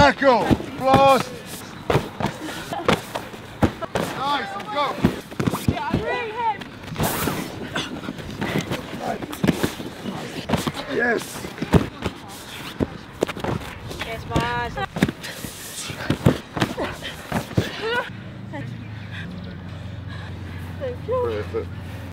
tackle. Blast. Nice, and go. Yes. Yes, boss. Perfect.